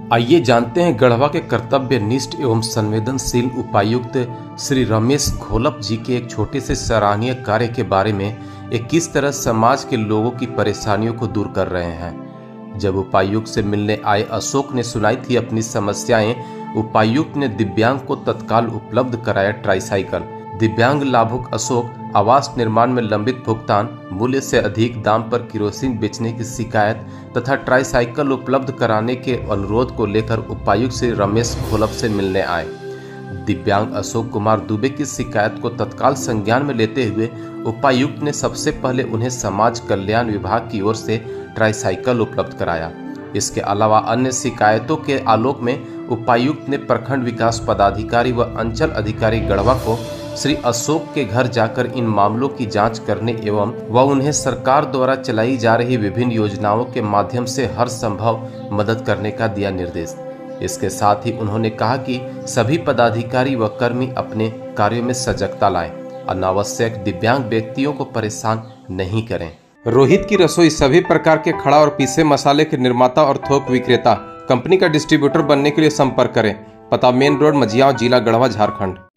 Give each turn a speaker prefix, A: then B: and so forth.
A: आइए जानते हैं गढ़वा के कर्तव्यनिष्ठ एवं संवेदनशील उपायुक्त श्री रमेश घोलप जी के एक छोटे से सराहनीय कार्य के बारे में। एक किस तरह समाज के लोगों की परेशानियों को दूर कर रहे हैं। जब उपायुक्त से मिलने आए अशोक ने सुनाई थी अपनी समस्याएं, उपायुक्त ने दिव्यांग को तत्काल उपलब्ध कराया ट्राईसाइकिल। दिव्यांग लाभुक अशोक आवास निर्माण में लंबित भुगतान, मूल्य से अधिक दाम पर किरोसिन बेचने की शिकायत तथा ट्राईसाइकिल उपलब्ध कराने के अनुरोध को लेकर उपायुक्त श्री रमेश घोलप से मिलने आए। दिव्यांग अशोक कुमार दुबे की शिकायत को तत्काल संज्ञान में लेते हुए उपायुक्त ने सबसे पहले उन्हें समाज कल्याण विभाग की ओर से ट्राईसाइकिल उपलब्ध कराया। इसके अलावा अन्य शिकायतों के आलोक में उपायुक्त ने प्रखंड विकास पदाधिकारी व अंचल अधिकारी गढ़वा को श्री अशोक के घर जाकर इन मामलों की जांच करने एवं उन्हें सरकार द्वारा चलाई जा रही विभिन्न योजनाओं के माध्यम से हर संभव मदद करने का दिया निर्देश। इसके साथ ही उन्होंने कहा कि सभी पदाधिकारी व कर्मी अपने कार्यों में सजगता लाएं, अनावश्यक दिव्यांग व्यक्तियों को परेशान नहीं करें। रोहित की रसोई सभी प्रकार के खड़ा और पीसे मसाले के निर्माता और थोक विक्रेता। कंपनी का डिस्ट्रीब्यूटर बनने के लिए संपर्क करें। पता मेन रोड, मझियाव, जिला गढ़वा, झारखंड।